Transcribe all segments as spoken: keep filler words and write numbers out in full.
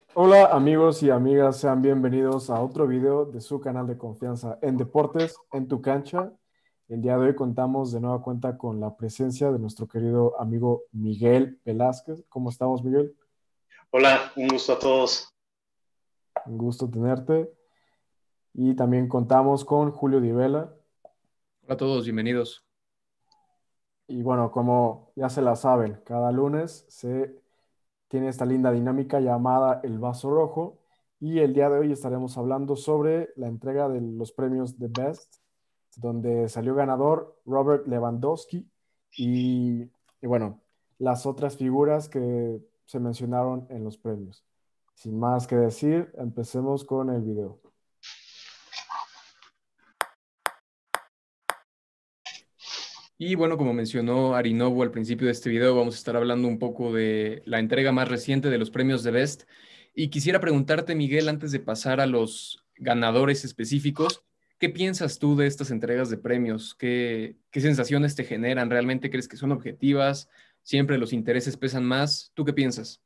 Hola amigos y amigas, sean bienvenidos a otro video de su canal de confianza en deportes, en tu cancha. El día de hoy contamos de nueva cuenta con la presencia de nuestro querido amigo Miguel Velázquez. ¿Cómo estamos, Miguel? Hola, un gusto a todos. Un gusto tenerte. Y también contamos con Julio Di Vela. Hola a todos, bienvenidos. Y bueno, como ya se la saben, cada lunes se tiene esta linda dinámica llamada El Vaso Rojo. Y el día de hoy estaremos hablando sobre la entrega de los premios The Best, donde salió ganador Robert Lewandowski y, y bueno, las otras figuras que se mencionaron en los premios. Sin más que decir, empecemos con el video. Y bueno, como mencionó Arinobu al principio de este video, vamos a estar hablando un poco de la entrega más reciente de los premios de Best. Y quisiera preguntarte, Miguel, antes de pasar a los ganadores específicos, ¿qué piensas tú de estas entregas de premios? ¿Qué, qué sensaciones te generan? ¿Realmente crees que son objetivas? ¿Siempre los intereses pesan más? ¿Tú qué piensas?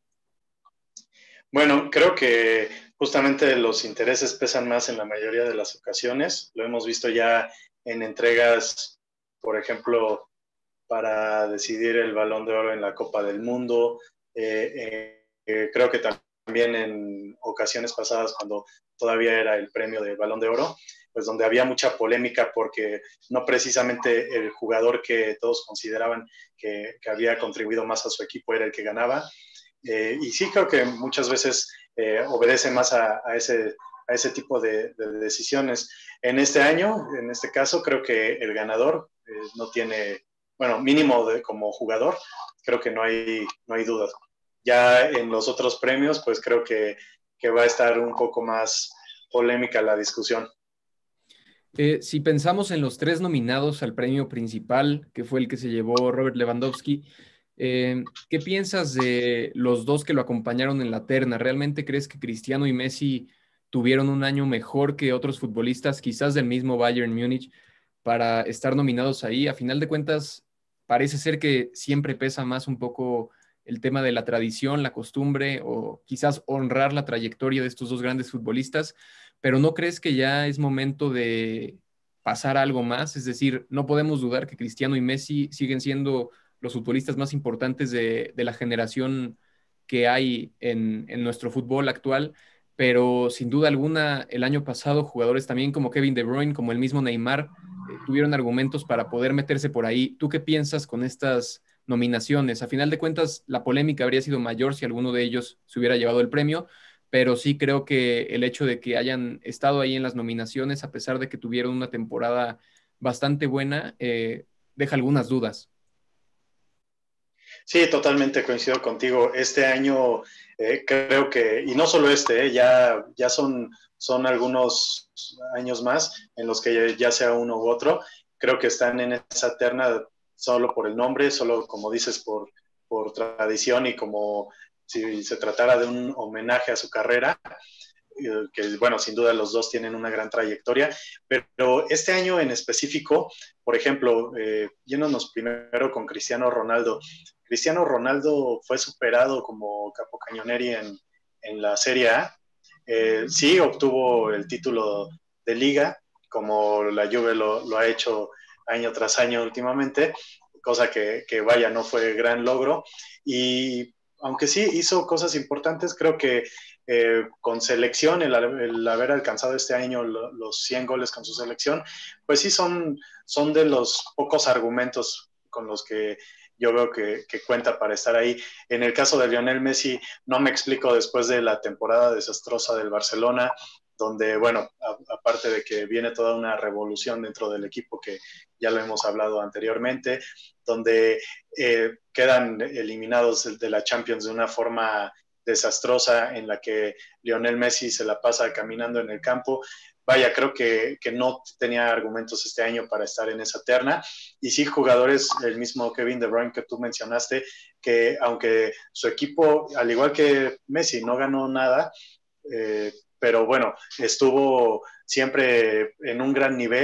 Bueno, creo que justamente los intereses pesan más en la mayoría de las ocasiones. Lo hemos visto ya en entregas, por ejemplo, para decidir el Balón de Oro en la Copa del Mundo. Eh, eh, eh, creo que también en ocasiones pasadas, cuando todavía era el premio de Balón de Oro, pues donde había mucha polémica porque no precisamente el jugador que todos consideraban que, que había contribuido más a su equipo era el que ganaba. Eh, y sí creo que muchas veces eh, obedece más a, a, ese, a ese tipo de, de, decisiones. En este año, en este caso, creo que el ganador eh, no tiene, bueno, mínimo de, como jugador, creo que no hay, no hay dudas. Ya en los otros premios, pues creo que, que va a estar un poco más polémica la discusión. Eh, si pensamos en los tres nominados al premio principal, que fue el que se llevó Robert Lewandowski, eh, ¿qué piensas de los dos que lo acompañaron en la terna? ¿Realmente crees que Cristiano y Messi tuvieron un año mejor que otros futbolistas, quizás del mismo Bayern Múnich, para estar nominados ahí? A final de cuentas, parece ser que siempre pesa más un poco el tema de la tradición, la costumbre o quizás honrar la trayectoria de estos dos grandes futbolistas, pero ¿no crees que ya es momento de pasar a algo más? Es decir, no podemos dudar que Cristiano y Messi siguen siendo los futbolistas más importantes de, de la generación que hay en, en nuestro fútbol actual, pero sin duda alguna el año pasado jugadores también como Kevin De Bruyne, como el mismo Neymar, eh, tuvieron argumentos para poder meterse por ahí. ¿Tú qué piensas con estas nominaciones? A final de cuentas, la polémica habría sido mayor si alguno de ellos se hubiera llevado el premio, pero sí creo que el hecho de que hayan estado ahí en las nominaciones, a pesar de que tuvieron una temporada bastante buena, eh, deja algunas dudas. Sí, totalmente coincido contigo. Este año eh, creo que, y no solo este, eh, ya, ya son, son algunos años más en los que ya sea uno u otro, creo que están en esa terna solo por el nombre, solo como dices, por, por tradición y como si se tratara de un homenaje a su carrera, que bueno, sin duda los dos tienen una gran trayectoria, pero este año en específico, por ejemplo, eh, yéndonos primero con Cristiano Ronaldo. Cristiano Ronaldo fue superado como capocañoneri en, en la Serie A. Eh, sí, obtuvo el título de liga, como la Juve lo, lo ha hecho año tras año últimamente, cosa que, que vaya, no fue gran logro. Y aunque sí hizo cosas importantes, creo que eh, con selección, el, el, haber alcanzado este año lo, los cien goles con su selección, pues sí son, son de los pocos argumentos con los que yo veo que, que, cuenta para estar ahí. En el caso de Lionel Messi, no me explico después de la temporada desastrosa del Barcelona, donde, bueno, a, aparte de que viene toda una revolución dentro del equipo, que ya lo hemos hablado anteriormente, donde eh, quedan eliminados de la Champions de una forma desastrosa en la que Lionel Messi se la pasa caminando en el campo. Vaya, creo que, que no tenía argumentos este año para estar en esa terna. Y sí, jugadores, el mismo Kevin De Bruyne que tú mencionaste, que aunque su equipo, al igual que Messi, no ganó nada, eh, pero bueno, estuvo siempre en un gran nivel,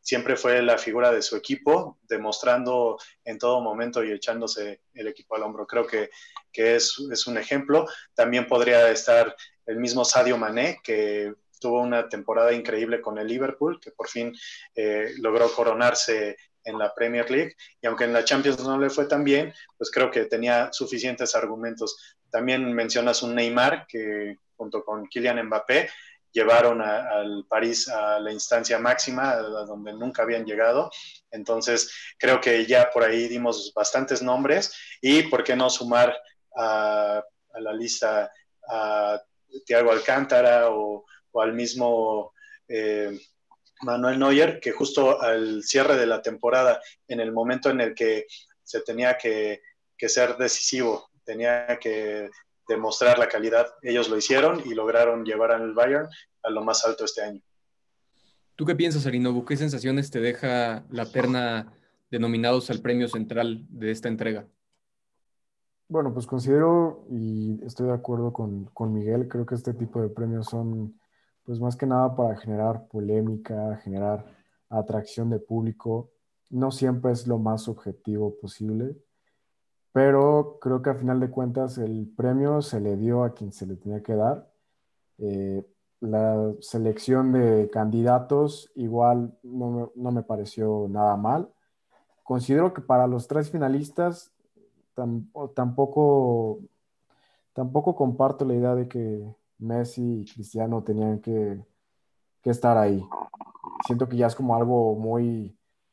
siempre fue la figura de su equipo, demostrando en todo momento y echándose el equipo al hombro. Creo que, que es, es un ejemplo. También podría estar el mismo Sadio Mané, que tuvo una temporada increíble con el Liverpool, que por fin eh, logró coronarse en la Premier League, y aunque en la Champions no le fue tan bien, pues creo que tenía suficientes argumentos. También mencionas un Neymar, que junto con Kylian Mbappé llevaron a, al París a la instancia máxima, a donde nunca habían llegado. Entonces, creo que ya por ahí dimos bastantes nombres, y por qué no sumar a, a la lista a Thiago Alcántara o, o al mismo eh, Manuel Neuer, que justo al cierre de la temporada, en el momento en el que se tenía que, que ser decisivo, tenía que demostrar la calidad, ellos lo hicieron y lograron llevar al Bayern a lo más alto este año. ¿Tú qué piensas, Arinobu? ¿Qué sensaciones te deja la terna de nominados al premio central de esta entrega? Bueno, pues considero y estoy de acuerdo con, con Miguel, creo que este tipo de premios son pues más que nada para generar polémica, generar atracción de público. No siempre es lo más objetivo posible, pero creo que a final de cuentas el premio se le dio a quien se le tenía que dar. Eh, la selección de candidatos igual no me, no me pareció nada mal. Considero que para los tres finalistas tam- o tampoco, tampoco comparto la idea de que Messi y Cristiano tenían que, que estar ahí. Siento que ya es como algo muy,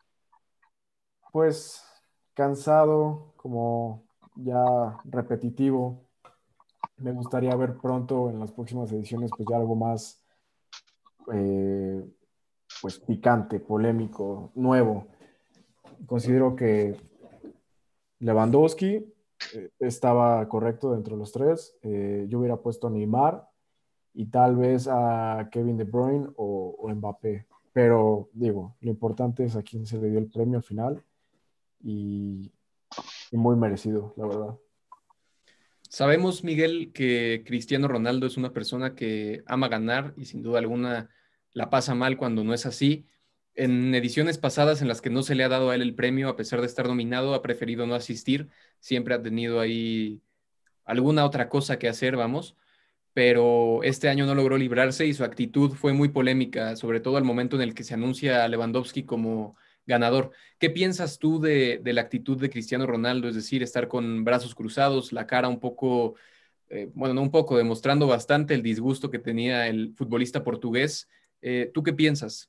pues, cansado, como ya repetitivo. Me gustaría ver pronto en las próximas ediciones, pues ya algo más, eh, pues, picante, polémico, nuevo. Considero que Lewandowski eh, estaba correcto dentro de los tres. Eh, yo hubiera puesto a Neymar y tal vez a Kevin De Bruyne o, o Mbappé. Pero digo, lo importante es a quién se le dio el premio al final y, y muy merecido, la verdad. Sabemos, Miguel, que Cristiano Ronaldo es una persona que ama ganar y sin duda alguna la pasa mal cuando no es así. En ediciones pasadas en las que no se le ha dado a él el premio, a pesar de estar nominado, ha preferido no asistir. Siempre ha tenido ahí alguna otra cosa que hacer, vamos. Pero este año no logró librarse y su actitud fue muy polémica, sobre todo al momento en el que se anuncia a Lewandowski como ganador. ¿Qué piensas tú de, de la actitud de Cristiano Ronaldo? Es decir, estar con brazos cruzados, la cara un poco, eh, bueno, no un poco, demostrando bastante el disgusto que tenía el futbolista portugués. Eh, ¿tú qué piensas?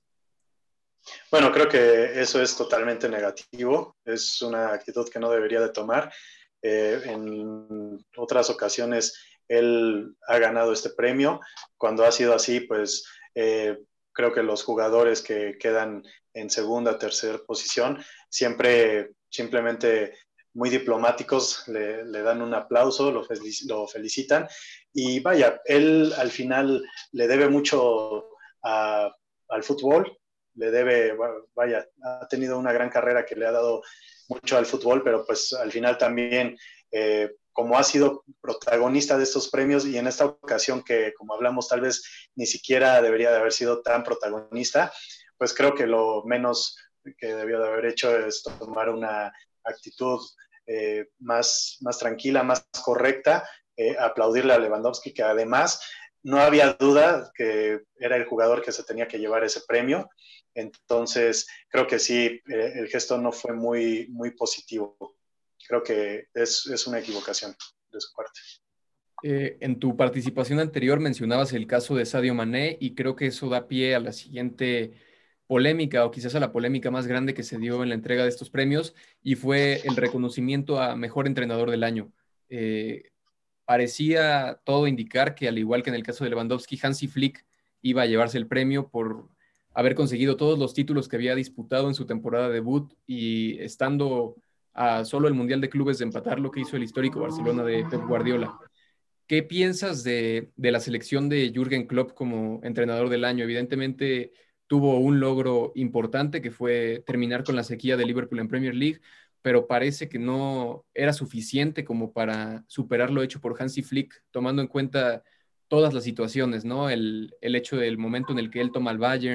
Bueno, creo que eso es totalmente negativo, es una actitud que no debería de tomar. Eh, en otras ocasiones él ha ganado este premio. Cuando ha sido así, pues eh, creo que los jugadores que quedan en segunda, tercera posición, siempre simplemente muy diplomáticos le, le dan un aplauso, lo, felic lo felicitan. Y vaya, él al final le debe mucho a, al fútbol, le debe, vaya, ha tenido una gran carrera que le ha dado mucho al fútbol, pero pues al final también, eh, como ha sido protagonista de estos premios y en esta ocasión que, como hablamos, tal vez ni siquiera debería de haber sido tan protagonista, pues creo que lo menos que debió de haber hecho es tomar una actitud eh, más, más tranquila, más correcta, eh, aplaudirle a Lewandowski, que además no había duda que era el jugador que se tenía que llevar ese premio. Entonces, creo que sí, eh, el gesto no fue muy, muy positivo. Creo que es, es una equivocación de su parte. Eh, en tu participación anterior mencionabas el caso de Sadio Mané y creo que eso da pie a la siguiente polémica o quizás a la polémica más grande que se dio en la entrega de estos premios y fue el reconocimiento a mejor entrenador del año. Eh, Parecía todo indicar que al igual que en el caso de Lewandowski, Hansi Flick iba a llevarse el premio por haber conseguido todos los títulos que había disputado en su temporada debut y estando a solo el Mundial de Clubes de empatar lo que hizo el histórico Barcelona de Pep Guardiola. ¿Qué piensas de, de la selección de Jürgen Klopp como entrenador del año? Evidentemente tuvo un logro importante que fue terminar con la sequía de Liverpool en Premier League, pero parece que no era suficiente como para superar lo hecho por Hansi Flick, tomando en cuenta todas las situaciones, ¿no? El, el hecho del momento en el que él toma al Bayern,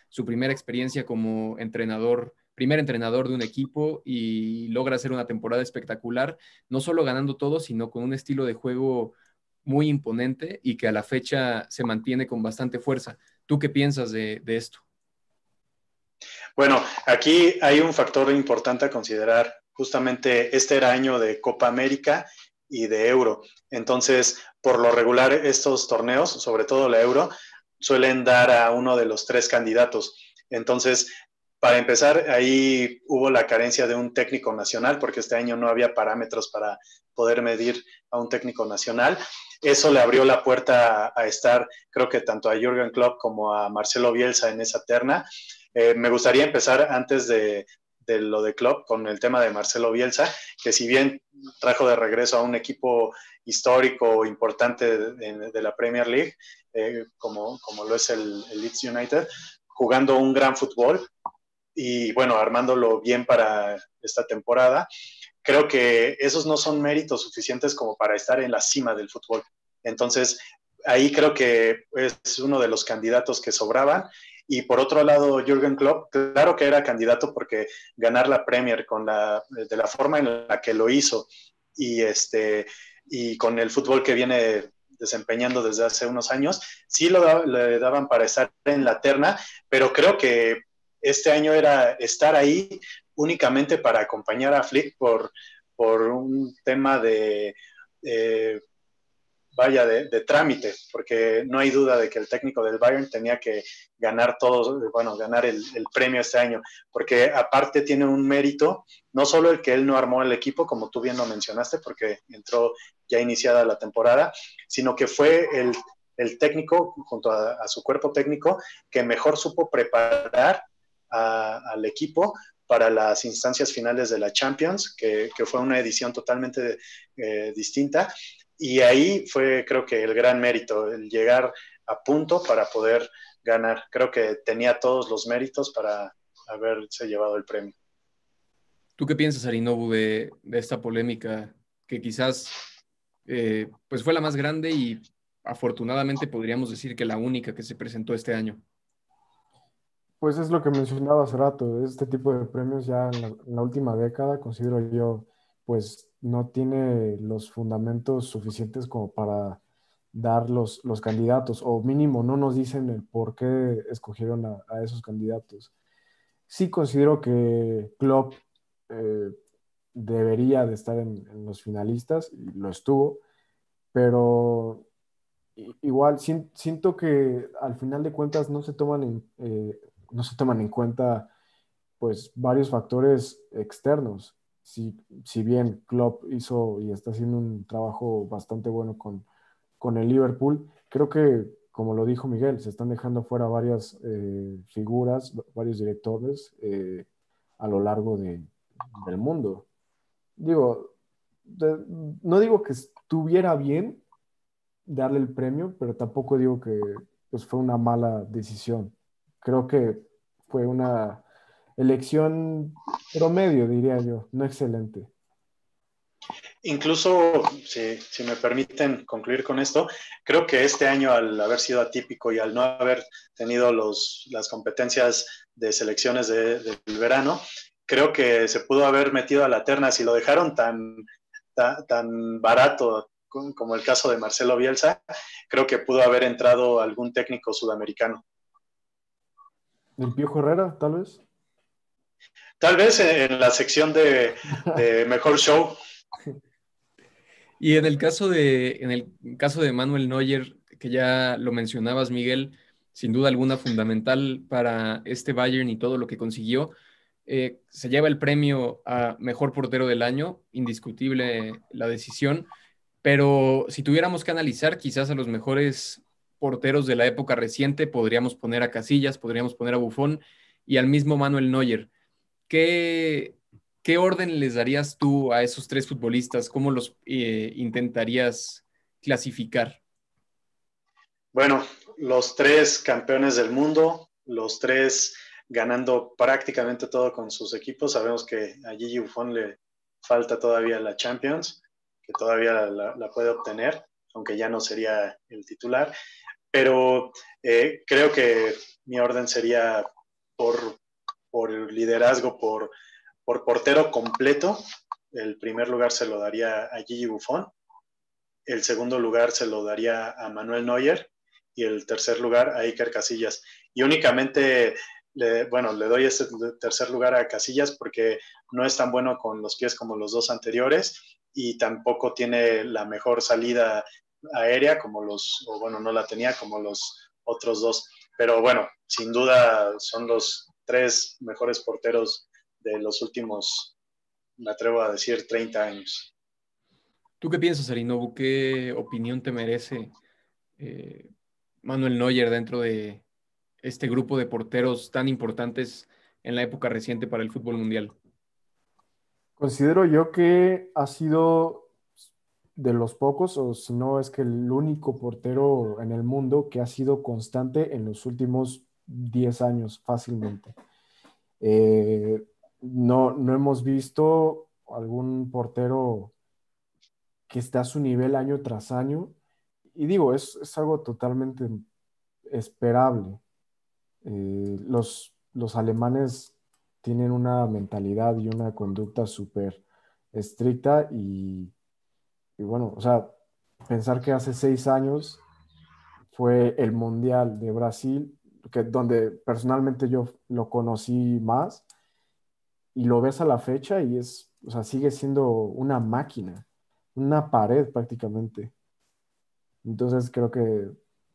su primera experiencia como entrenador, primer entrenador de un equipo y logra hacer una temporada espectacular, no solo ganando todo, sino con un estilo de juego muy imponente y que a la fecha se mantiene con bastante fuerza. ¿Tú qué piensas de, de esto? Bueno, aquí hay un factor importante a considerar. Justamente este era año de Copa América y de Euro. Entonces, por lo regular, estos torneos, sobre todo la Euro, suelen dar a uno de los tres candidatos. Entonces, para empezar, ahí hubo la carencia de un técnico nacional, porque este año no había parámetros para poder medir a un técnico nacional. Eso le abrió la puerta a, a estar, creo que tanto a Jürgen Klopp como a Marcelo Bielsa en esa terna. Eh, me gustaría empezar antes de, de lo de Klopp con el tema de Marcelo Bielsa, que si bien trajo de regreso a un equipo histórico importante de, de la Premier League, eh, como, como lo es el, el Leeds United, jugando un gran fútbol y bueno, armándolo bien para esta temporada, creo que esos no son méritos suficientes como para estar en la cima del fútbol. Entonces, ahí creo que es uno de los candidatos que sobraban. Y por otro lado, Jürgen Klopp, claro que era candidato porque ganar la Premier con la, de la forma en la que lo hizo y, este, y con el fútbol que viene desempeñando desde hace unos años, sí lo le daban para estar en la terna, pero creo que este año era estar ahí únicamente para acompañar a Flick por, por un tema de, eh, vaya, de, de trámite, porque no hay duda de que el técnico del Bayern tenía que ganar todos, bueno, ganar el, el premio este año, porque aparte tiene un mérito, no solo el que él no armó el equipo, como tú bien lo mencionaste, porque entró ya iniciada la temporada, sino que fue el, el técnico, junto a, a su cuerpo técnico, que mejor supo preparar a, al equipo para las instancias finales de la Champions, que, que fue una edición totalmente eh, distinta. Y ahí fue, creo que, el gran mérito, el llegar a punto para poder ganar. Creo que tenía todos los méritos para haberse llevado el premio. ¿Tú qué piensas, Arinobu, de, de esta polémica que quizás eh, pues fue la más grande y afortunadamente podríamos decir que la única que se presentó este año? Pues es lo que mencionaba hace rato, este tipo de premios ya en la, en la última década, considero yo, pues no tiene los fundamentos suficientes como para dar los, los candidatos, o mínimo no nos dicen el por qué escogieron a, a esos candidatos. Sí considero que Klopp eh, debería de estar en, en los finalistas, y lo estuvo, pero i- igual sien- siento que al final de cuentas no se toman en, eh, no se toman en cuenta pues varios factores externos. Si, si bien Klopp hizo y está haciendo un trabajo bastante bueno con, con el Liverpool, creo que, como lo dijo Miguel, se están dejando fuera varias eh, figuras, varios directores eh, a lo largo de- del mundo. Digo, de- no digo que estuviera bien darle el premio, pero tampoco digo que pues, fue una mala decisión. Creo que fue una elección promedio, diría yo, no excelente. Incluso, si, si me permiten concluir con esto, creo que este año, al haber sido atípico y al no haber tenido los, las competencias de selecciones de, del verano, creo que se pudo haber metido a la terna. Si lo dejaron tan, tan, tan barato como el caso de Marcelo Bielsa, creo que pudo haber entrado algún técnico sudamericano. ¿El Piojo Herrera, tal vez? Tal vez en la sección de, de mejor show. Y en el caso de, en el caso de Manuel Neuer, que ya lo mencionabas, Miguel, sin duda alguna fundamental para este Bayern y todo lo que consiguió, eh, se lleva el premio a mejor portero del año, indiscutible la decisión, pero si tuviéramos que analizar quizás a los mejores porteros de la época reciente, podríamos poner a Casillas, podríamos poner a Buffon y al mismo Manuel Neuer. ¿Qué, qué orden les darías tú a esos tres futbolistas? ¿Cómo los eh, intentarías clasificar? Bueno, los tres campeones del mundo, los tres ganando prácticamente todo con sus equipos. Sabemos que a Gigi Buffon le falta todavía la Champions, que todavía la, la puede obtener, aunque ya no sería el titular. Pero eh, creo que mi orden sería por, por liderazgo, por, por portero completo, el primer lugar se lo daría a Gigi Buffon, el segundo lugar se lo daría a Manuel Neuer y el tercer lugar a Iker Casillas. Y únicamente, le, bueno, le doy este tercer lugar a Casillas porque no es tan bueno con los pies como los dos anteriores y tampoco tiene la mejor salida aérea como los, o bueno, no la tenía como los otros dos. Pero bueno, sin duda son los tres mejores porteros de los últimos, me atrevo a decir, treinta años. ¿Tú qué piensas, Arinobu? ¿Qué opinión te merece eh, Manuel Neuer dentro de este grupo de porteros tan importantes en la época reciente para el fútbol mundial? Considero yo que ha sido de los pocos, o si no es que el único portero en el mundo que ha sido constante en los últimos diez años fácilmente. Eh, no, no hemos visto algún portero que esté a su nivel año tras año. Y digo, es, es algo totalmente esperable. Eh, los, los alemanes tienen una mentalidad y una conducta súper estricta y, y bueno, o sea, pensar que hace seis años fue el Mundial de Brasil, que, donde personalmente yo lo conocí más y lo ves a la fecha y es, o sea, sigue siendo una máquina, una pared prácticamente. Entonces creo que,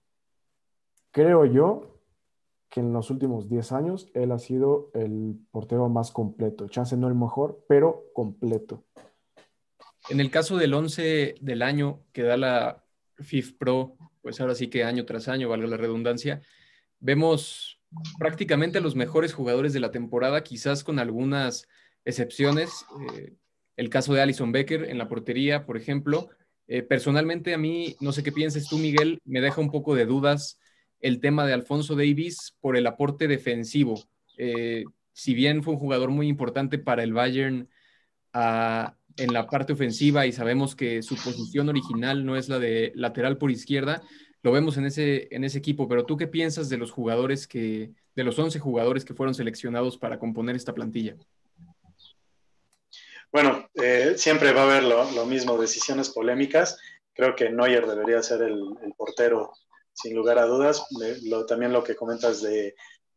creo yo que en los últimos diez años él ha sido el portero más completo. Chance no el mejor, pero completo. En el caso del once del año que da la FIFA Pro, pues ahora sí que año tras año, valga la redundancia, vemos prácticamente a los mejores jugadores de la temporada, quizás con algunas excepciones. Eh, el caso de Alisson Becker en la portería, por ejemplo. Eh, personalmente a mí, no sé qué pienses tú, Miguel, me deja un poco de dudas el tema de Alphonso Davies por el aporte defensivo. Eh, si bien fue un jugador muy importante para el Bayern a, en la parte ofensiva y sabemos que su posición original no es la de lateral por izquierda, lo vemos en ese, en ese equipo, pero ¿tú qué piensas de los jugadores que, de los once jugadores que fueron seleccionados para componer esta plantilla? Bueno, eh, siempre va a haber lo, lo, mismo, decisiones polémicas. Creo que Neuer debería ser el, el portero, sin lugar a dudas. Me, lo, también lo que comentas de,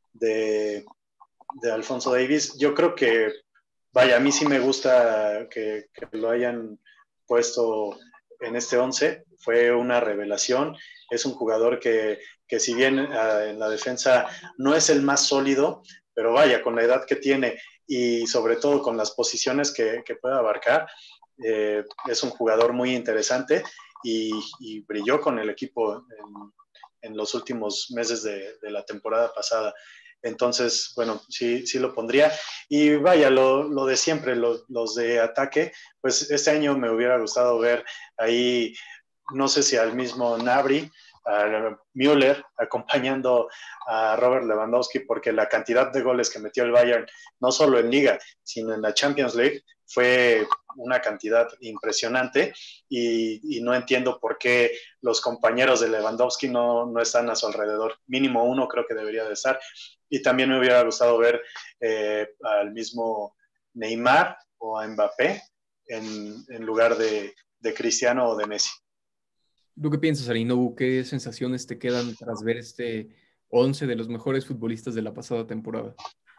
de, de Alphonso Davies, yo creo que, vaya, a mí sí me gusta que, que lo hayan puesto en este once. Fue una revelación. Es un jugador que, que si bien uh, en la defensa no es el más sólido, pero vaya, con la edad que tiene y sobre todo con las posiciones que, que puede abarcar, eh, es un jugador muy interesante y, y brilló con el equipo en, en los últimos meses de, de la temporada pasada. Entonces, bueno, sí, sí lo pondría. Y vaya, lo, lo de siempre, lo, los de ataque, pues este año me hubiera gustado ver ahí, no sé si al mismo Gnabry, a Müller acompañando a Robert Lewandowski, porque la cantidad de goles que metió el Bayern, no solo en Liga, sino en la Champions League, fue una cantidad impresionante y, y no entiendo por qué los compañeros de Lewandowski no, no están a su alrededor. Mínimo uno creo que debería de estar. Y también me hubiera gustado ver eh, al mismo Neymar o a Mbappé en, en lugar de, de Cristiano o de Messi. ¿Tú qué piensas, Arinobu? ¿Qué sensaciones te quedan tras ver este once de los mejores futbolistas de la pasada temporada?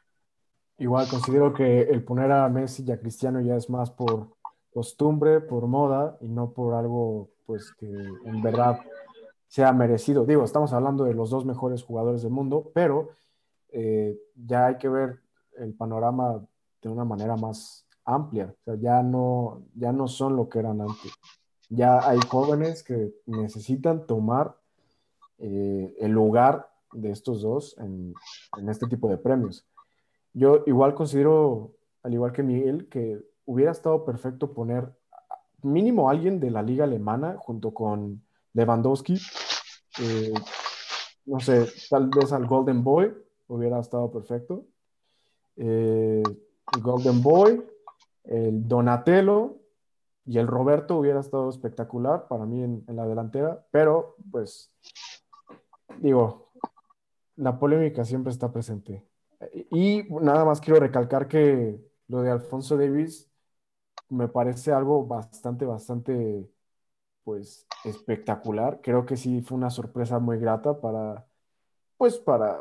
Igual considero que el poner a Messi y a Cristiano ya es más por costumbre, por moda y no por algo pues que en verdad sea merecido. Digo, estamos hablando de los dos mejores jugadores del mundo, pero eh, ya hay que ver el panorama de una manera más amplia. O sea, ya no, ya no son lo que eran antes. Ya hay jóvenes que necesitan tomar eh, el lugar de estos dos en, en este tipo de premios. Yo igual considero, al igual que Miguel, que hubiera estado perfecto poner mínimo a alguien de la liga alemana junto con Lewandowski. Eh, no sé, tal vez al Golden Boy hubiera estado perfecto. Eh, el Golden Boy, el Donatello y el Roberto hubiera estado espectacular para mí en, en la delantera, pero pues digo, la polémica siempre está presente. Y nada más quiero recalcar que lo de Alfonso Davis me parece algo bastante, bastante, pues, espectacular. Creo que sí fue una sorpresa muy grata para, pues, para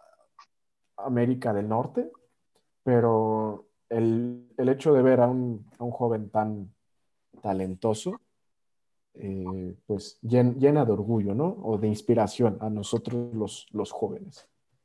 América del Norte, pero el, el hecho de ver a un, a un joven tan talentoso, eh, pues llen- llena de orgullo, ¿no? O de inspiración a nosotros los, los jóvenes.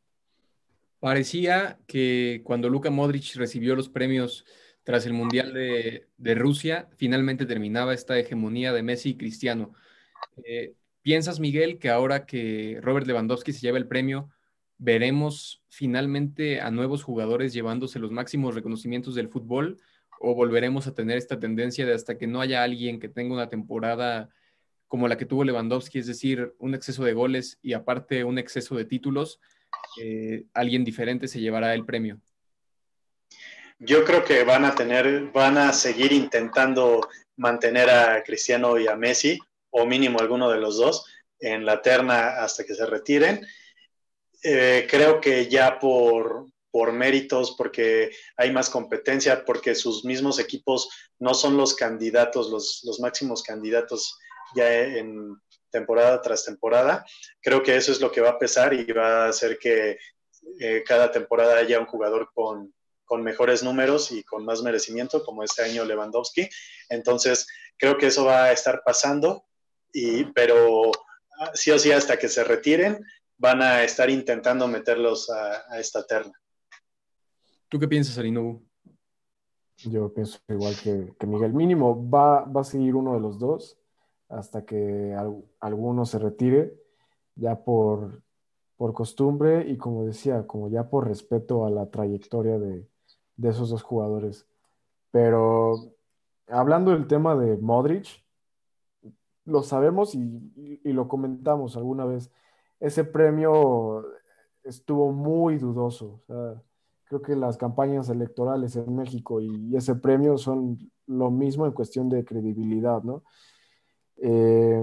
Parecía que cuando Luka Modric recibió los premios tras el Mundial de, de Rusia, finalmente terminaba esta hegemonía de Messi y Cristiano. Eh, ¿piensas, Miguel, que ahora que Robert Lewandowski se lleva el premio, veremos finalmente a nuevos jugadores llevándose los máximos reconocimientos del fútbol? ¿O volveremos a tener esta tendencia de hasta que no haya alguien que tenga una temporada como la que tuvo Lewandowski, es decir, un exceso de goles y aparte un exceso de títulos, eh, alguien diferente se llevará el premio? Yo creo que van a tener, van a seguir intentando mantener a Cristiano y a Messi, o mínimo alguno de los dos, en la terna hasta que se retiren. Eh, creo que ya por, por méritos, porque hay más competencia, porque sus mismos equipos no son los candidatos, los, los máximos candidatos ya en temporada tras temporada. Creo que eso es lo que va a pesar y va a hacer que eh, cada temporada haya un jugador con, con mejores números y con más merecimiento, como este año Lewandowski. Entonces, creo que eso va a estar pasando, y, pero sí o sí hasta que se retiren van a estar intentando meterlos a, a esta terna. ¿Tú qué piensas, Arinobu? Yo pienso igual que, que Miguel. Mínimo va, va a seguir uno de los dos hasta que al- alguno se retire, ya por, por costumbre y como decía, como ya por respeto a la trayectoria de, de esos dos jugadores. Pero hablando del tema de Modric, lo sabemos y, y- y lo comentamos alguna vez. Ese premio estuvo muy dudoso. O sea, creo que las campañas electorales en México y ese premio son lo mismo en cuestión de credibilidad, ¿no? Eh,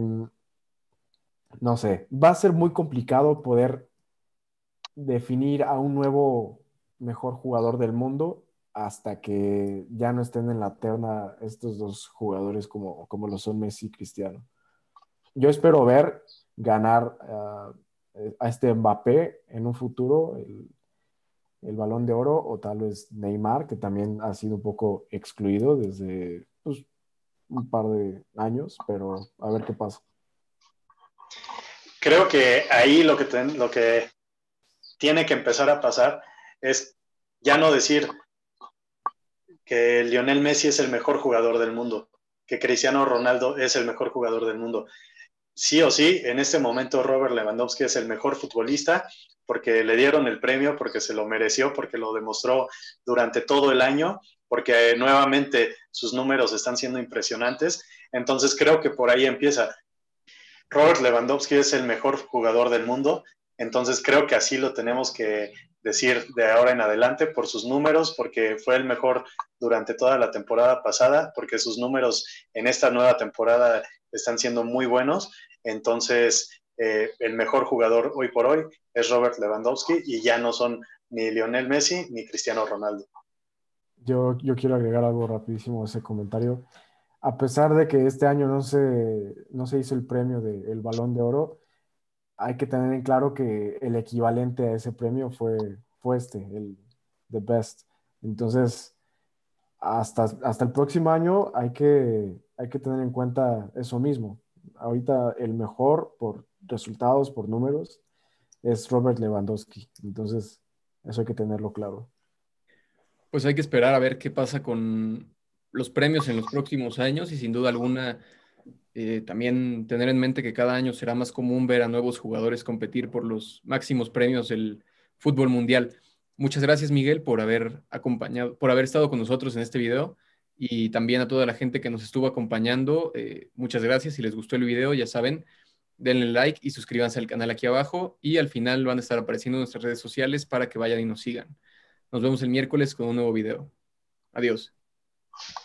no sé, va a ser muy complicado poder definir a un nuevo mejor jugador del mundo hasta que ya no estén en la terna estos dos jugadores como, como lo son Messi y Cristiano. Yo espero ver ganar uh, a este Mbappé en un futuro el, el Balón de Oro o tal vez Neymar, que también ha sido un poco excluido desde pues, un par de años, pero a ver qué pasa. Creo que ahí lo que, ten, lo que tiene que empezar a pasar es ya no decir que Lionel Messi es el mejor jugador del mundo, que Cristiano Ronaldo es el mejor jugador del mundo. Sí o sí, en este momento Robert Lewandowski es el mejor futbolista porque le dieron el premio, porque se lo mereció, porque lo demostró durante todo el año, porque eh, nuevamente sus números están siendo impresionantes. Entonces creo que por ahí empieza. Robert Lewandowski es el mejor jugador del mundo, entonces creo que así lo tenemos que decir de ahora en adelante por sus números, porque fue el mejor durante toda la temporada pasada, porque sus números en esta nueva temporada están siendo muy buenos, entonces eh, el mejor jugador hoy por hoy es Robert Lewandowski y ya no son ni Lionel Messi ni Cristiano Ronaldo. Yo, yo quiero agregar algo rapidísimo a ese comentario. A pesar de que este año no se, no se hizo el premio del Balón de Oro, hay que tener en claro que el equivalente a ese premio fue, fue este, el The Best. Entonces, hasta, hasta el próximo año hay que, hay que tener en cuenta eso mismo. Ahorita el mejor por resultados, por números, es Robert Lewandowski. Entonces, eso hay que tenerlo claro. Pues hay que esperar a ver qué pasa con los premios en los próximos años y sin duda alguna eh, también tener en mente que cada año será más común ver a nuevos jugadores competir por los máximos premios del fútbol mundial. Muchas gracias, Miguel, por haber acompañado, por haber estado con nosotros en este video y también a toda la gente que nos estuvo acompañando. Eh, muchas gracias. Si les gustó el video, ya saben, denle like y suscríbanse al canal aquí abajo y al final van a estar apareciendo nuestras redes sociales para que vayan y nos sigan. Nos vemos el miércoles con un nuevo video. Adiós.